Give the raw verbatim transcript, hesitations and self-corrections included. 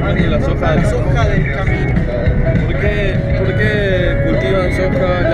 comiendo la soja. La soja del camino. ¿Por qué, por qué cultivan soja?